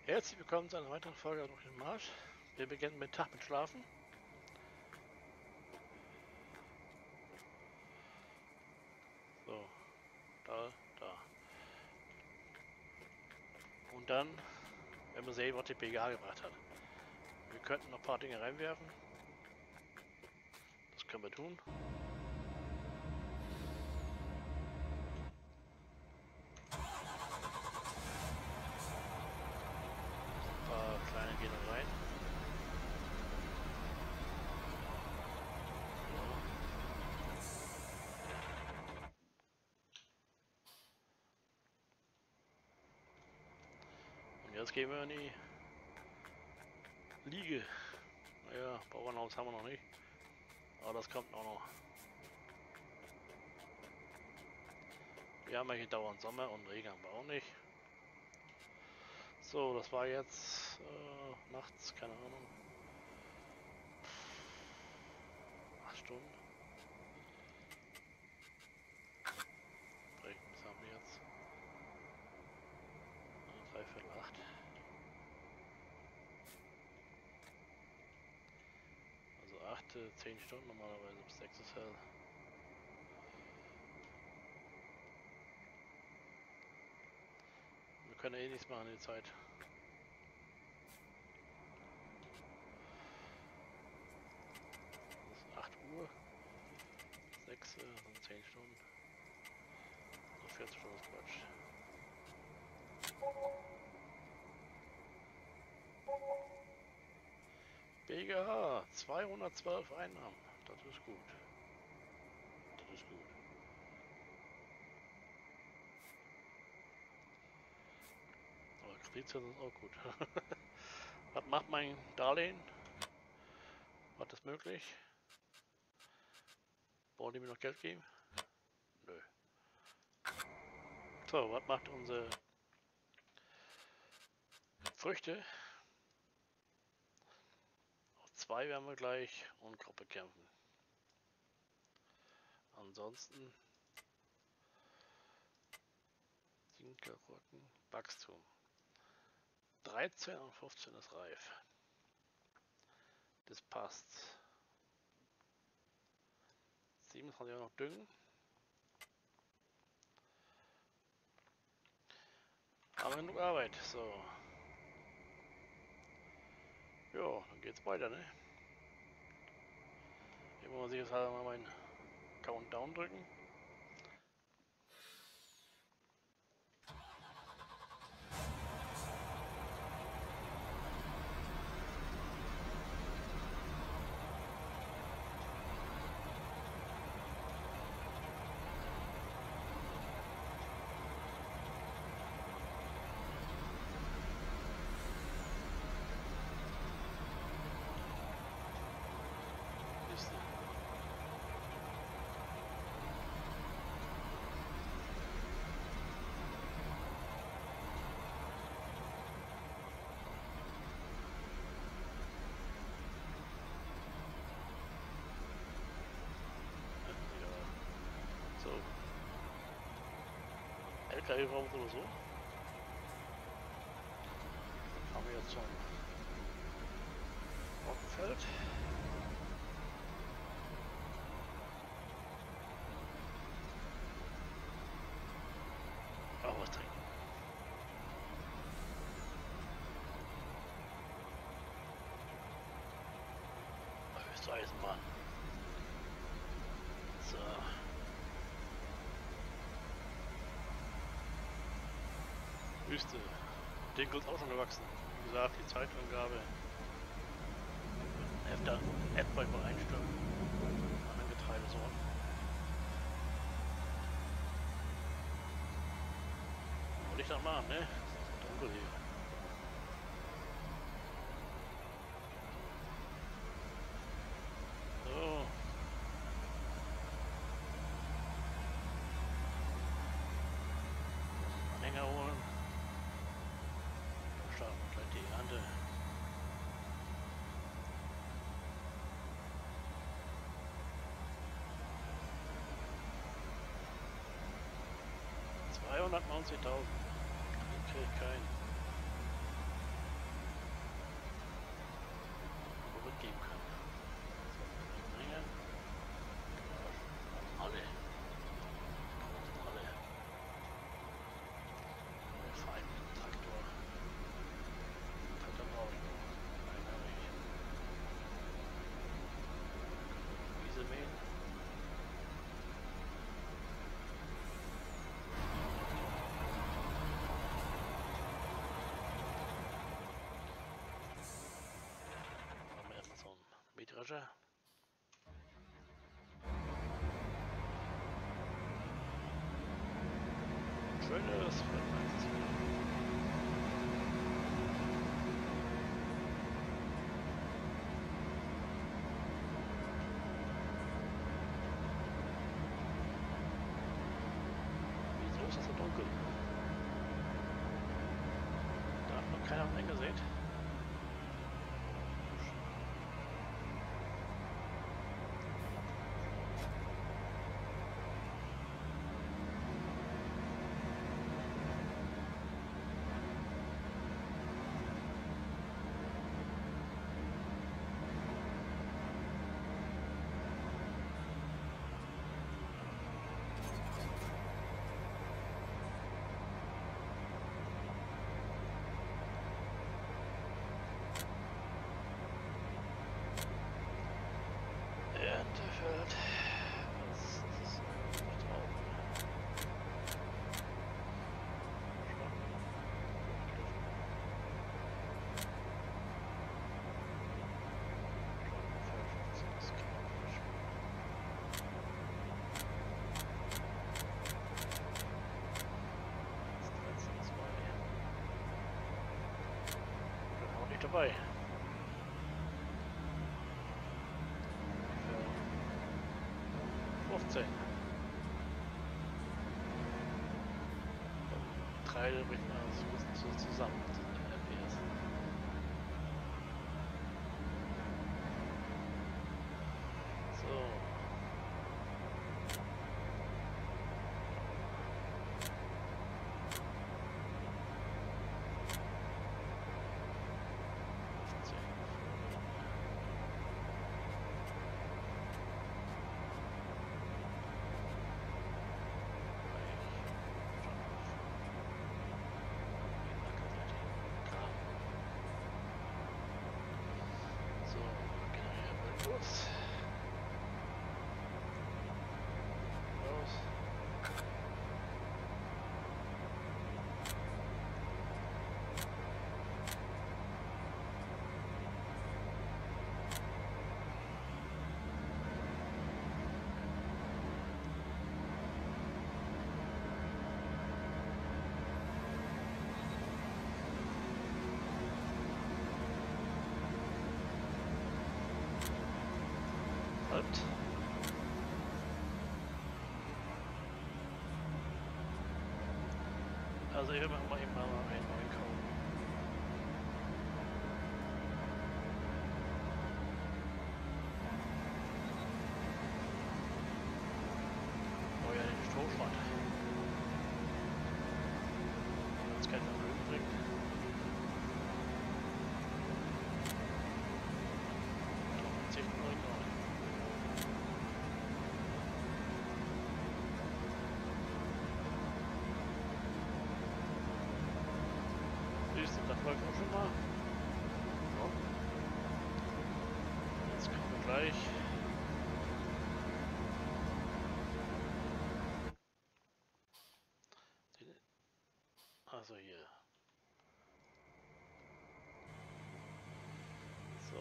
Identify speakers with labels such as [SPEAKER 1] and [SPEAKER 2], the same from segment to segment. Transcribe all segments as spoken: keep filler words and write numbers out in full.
[SPEAKER 1] Herzlich willkommen zu einer weiteren Folge durch den Marsch. Wir beginnen mit Tag mit Schlafen. So, da, da. Und dann werden wir sehen, was die P G A gebracht hat. Wir könnten noch ein paar Dinge reinwerfen. Das können wir tun. Ein paar kleine gehen noch rein. Und jetzt gehen wir in die Liege. Naja, Bauernhaus haben wir noch nicht. Aber das kommt auch noch. Wir haben ja hier dauernd Sommer und Regen haben wir auch nicht. So, das war jetzt äh, nachts, keine Ahnung. acht Stunden. Was haben wir jetzt? Dreiviertel acht. Also acht, zehn Stunden normalerweise, bis sechs ist hell. Wir können eh nichts machen in der Zeit. Das ist acht Uhr. sechs, also zehn Stunden. So vierzig Stunden ist Quatsch. B G H, zweihundertzwölf Einnahmen. Das ist gut. Das ist gut. Aber Kreditzinsen ist auch gut. Was macht mein Darlehen? Was ist möglich? Wollen die mir noch Geld geben? Nö. So, was macht unsere Früchte? Auf zwei werden wir gleich und Gruppe kämpfen. Ansonsten Dinkelrücken, Wachstum. dreizehn und fünfzehn ist reif. Das passt. siebenundzwanzig noch düngen. Haben wir genug Arbeit. So. Ja, dann geht's weiter, ne? Hier muss ich jetzt halt mal meinen Countdown drücken. So. L K W-Raum sowieso. Haben wir jetzt schon Roggenfeld. Auch was trinken. Höchste Eisenbahn. So. Wüste. Dinkel ist auch schon gewachsen. Wie gesagt, die Zeitangabe. Efter Erdbeer übereinstimmen. Anderen Getreidesorten. Wollte ich dann machen, ne? Dunkel hier. So. Anhänger holen. Starten wir gleich die Ernte. zweihundertneunzigtausend. Den kriege ich keinen. Garage. Schönes Feld. Wieso ist das so dunkel? Da hat noch keiner eingesehen. Erntefeld. Das ist äh, nicht drauf. Schwamm. Schwamm, das kann man nicht. eins, dreizehn, zwei. Bin auch nicht dabei. fünfzehn. Drei mit so, so zusammen. F P S. So. Los. Los. Halt. Also ich will mal eben mal einen neuen kaufen. Oh ja, den Strohschrott. Wenn uns kein Vermögen bringt. zehn neun neun. Das läuft auch schon mal. So. Jetzt kommen wir gleich. Also hier. So.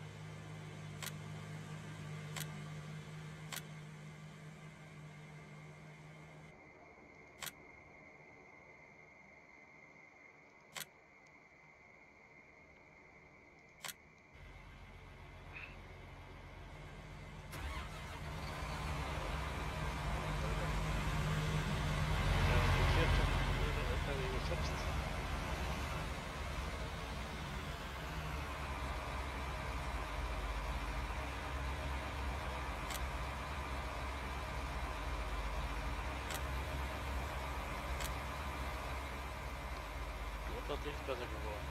[SPEAKER 1] Das ist besser geworden.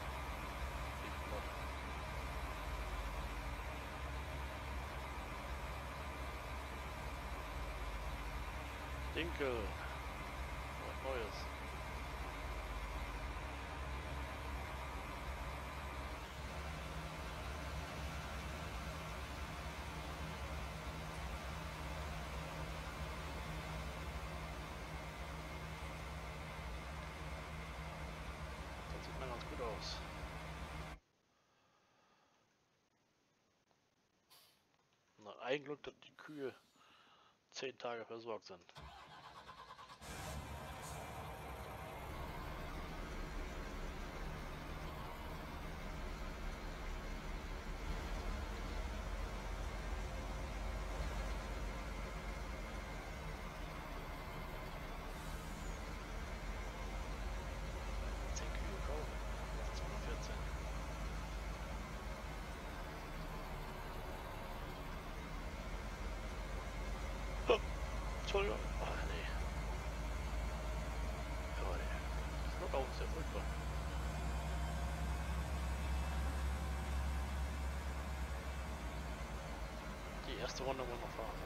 [SPEAKER 1] Dinkel. Was Neues. Das sieht mal ganz gut aus. ein Glück, dass die Kühe zehn Tage versorgt sind. zehn Kühe kaufen. zweihundertvierzehn. Oh, Entschuldigung. Oh, nee. Ja, nee. Knockau ist ja furchtbar. Die erste Runde wollen wir fahren.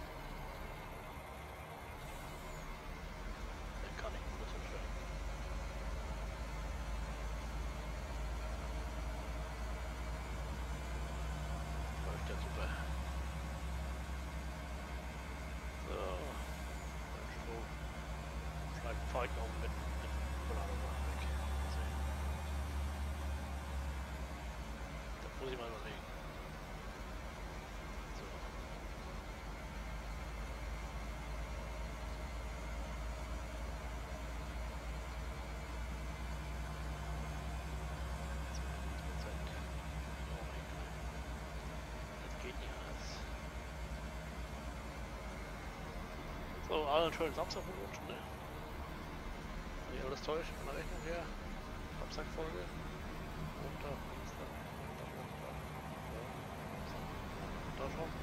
[SPEAKER 1] Dann kann ich ein bisschen stellen. Läuft ja super. So. Dann Strom. Vielleicht fahre ich noch mit mit Beladen weg. Mal sehen. Das muss ich mal überlegen. So. Das geht nicht anders. So, allen schönen Samstag wünschen, ne? Wenn alles täuscht von der Rechnung her. Samstagfolge. Montag, Dienstag, Montag, Montag. Ja, Samstag. Da schon.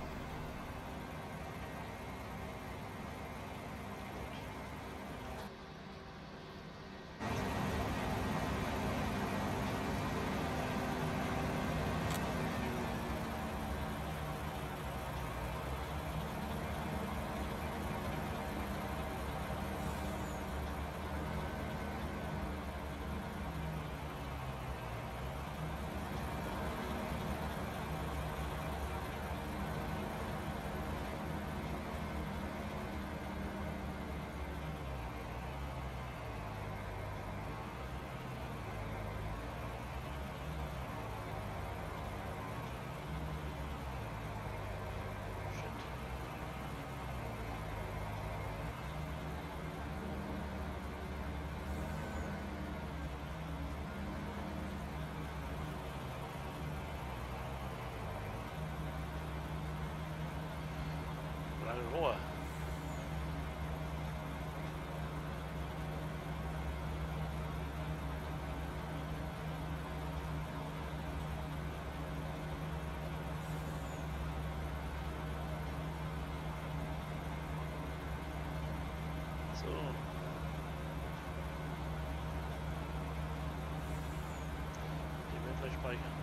[SPEAKER 1] Lange Rohr. So. Die werden gleich speichern.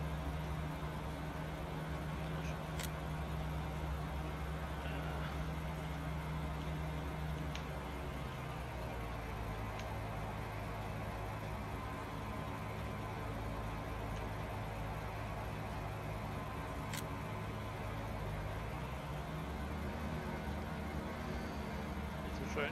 [SPEAKER 1] Nicht so schön.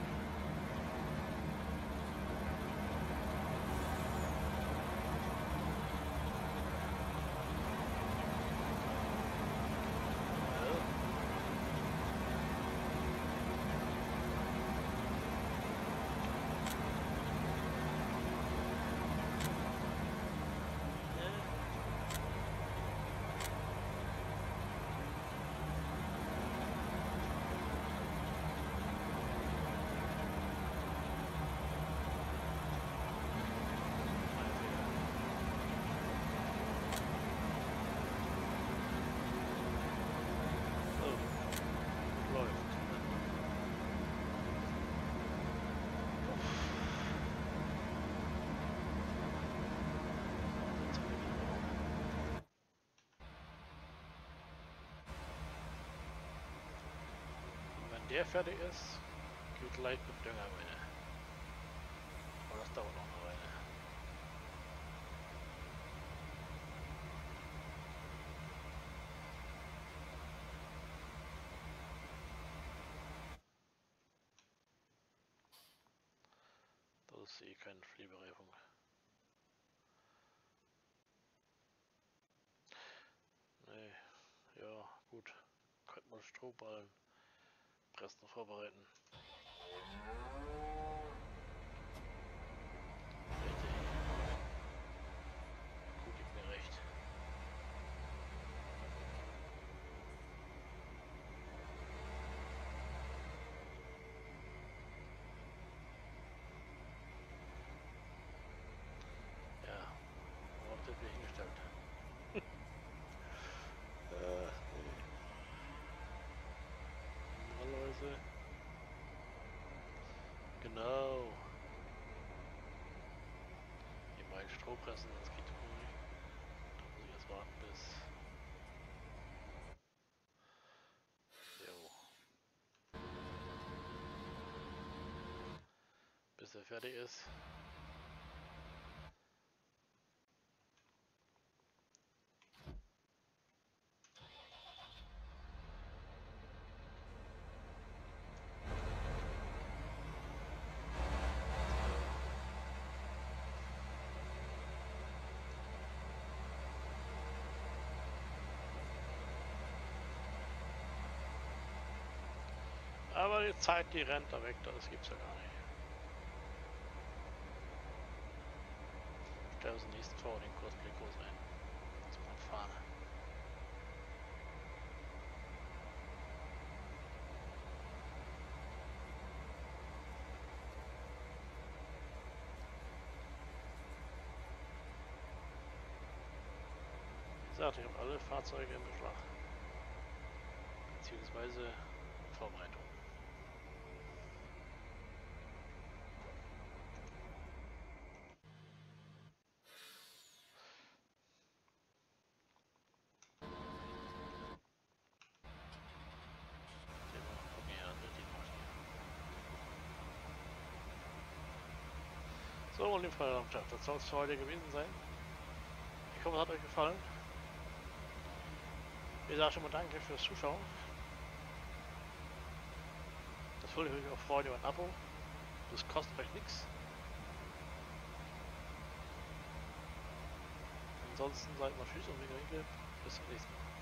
[SPEAKER 1] Der fertig ist, geht gleich mit Dünger weiter. Aber das dauert noch eine Weile. Das ist eh keine Fliebereifung. Nee, ja gut. Könnte man Strohballen pressen vorbereiten. Richtig. Gut, gibt mir recht. Ja, wo habt ihr das hingestellt? äh, nee. Normalerweise. Genau. Hier mal Stroh pressen, das geht wohl nicht. Da muss ich jetzt warten bis. Jo. Bis er fertig ist. Aber die Zeit, die rennt da weg, das gibt's ja gar nicht. Stell uns den nächsten vor, den Cosplay-Kurs ein. Zum Abfahren. Wie gesagt, ich habe alle Fahrzeuge im Beschlag. Beziehungsweise in Vorbereitung. Den noch, okay, ja, den noch hier. So, und im Feierabend, das soll es für heute gewesen sein. Ich hoffe, es hat euch gefallen. Wie gesagt, schon mal danke fürs Zuschauen. Das würde mich auch freuen über ein Abo. Das kostet euch nichts. Ansonsten seid mal tschüss und wieder bis zum nächsten Mal.